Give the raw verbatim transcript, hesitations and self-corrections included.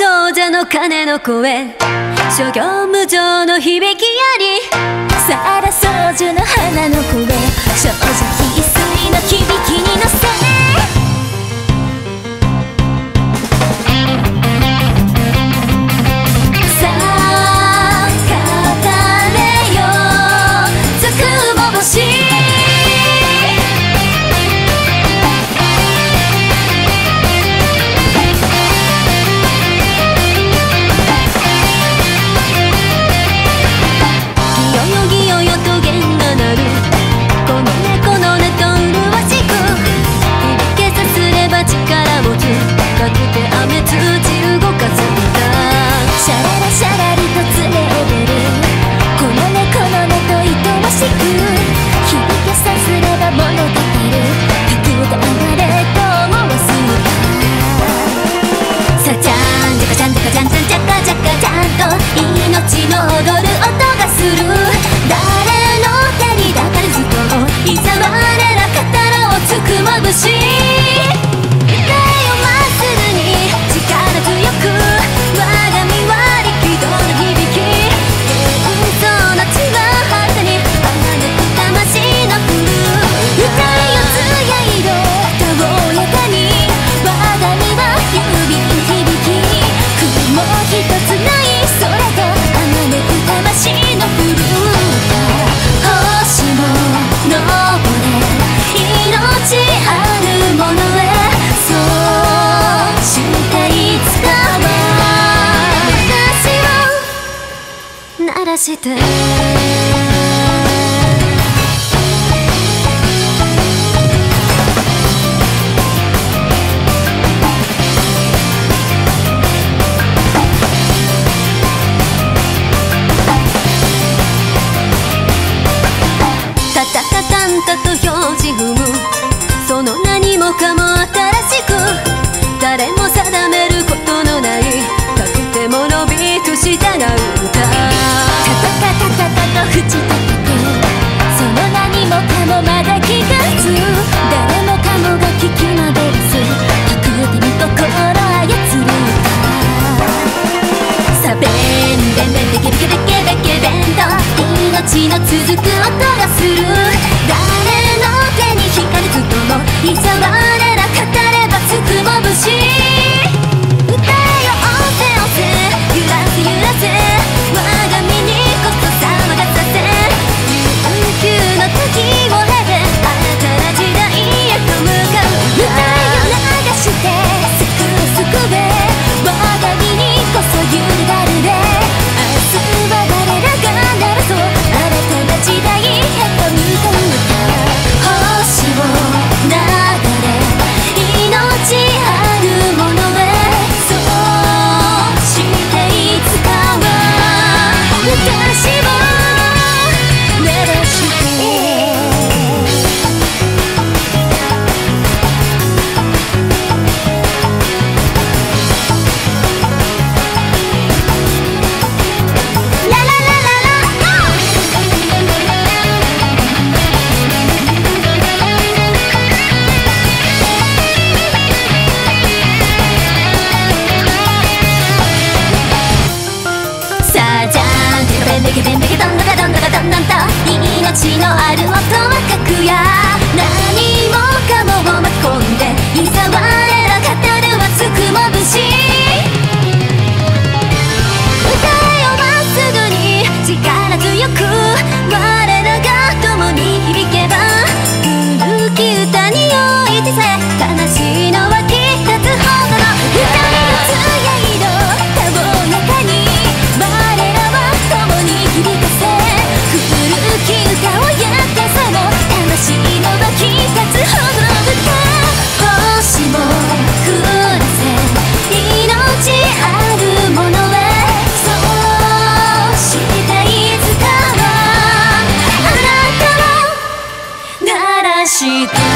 亡者の鐘の声、諸行無常の響きあり、 さら操縦の花の声、少女翡翠の響きに乗せ、さあ語れよつくも星、シャララシャラリとつれべる、このねこのねといとましく響けさすれば物語る、時を黙れと思わすさあ、ちゃんじゃかちゃんじゃかちゃんちゃんじゃかじゃかちゃんと命の踊る音がする、誰の手に抱かれずともいざ我ら語ろうつくまぶし、歌えよまっすぐに力強く、我が身は力道の響き、その血は果てにあがめく魂の降る、歌えよ艶色たおやかに、我が身は郵便響き、雲一つない空とあがめく魂の降る、星も昇れ命あるものへ、そうしていつかは鳴らして、タタタタンタと表示踏む、その何もかも新しく、誰も定めることのないかくても伸びと従う歌、タタタタタと口たたく、その何もかもまだ気がつ、誰もかもが聞きまべるす、格手に心操る歌、さべんべんべんべけべけべけべけべんと命の続く音がする、誰の手に惹かれずともいざ我ら語ればつくもぶし、歌えよ押せ押せ揺らせ揺らせ、我が身にこそ騒がさせ、悠久の時を経て新たな時代へと向かう、歌えよ流して救う救べ、我が身にこそ揺るがるで、明日は我らがならそう新たな時代へと向かう歌、星を流れ命あるものへ、そうしていつかは私を鳴らして、ラララララさあ、じゃんてかべんべけべんべけどんどかどんどかどんどんと命のある音は書くや、何もかもを巻き込んでいざ我ら語るはつくもぶし、歌えよまっすぐに力強く、我らが共に響けば、古き歌においてさえ悲しいのはきたつほどの、歌えよ艶色たおやかに、我らは共に響かせ、古き歌をやってさも魂の湧き立つほどの歌、星も降らせ命あるものへ、そうしていつかはあなたを鳴らして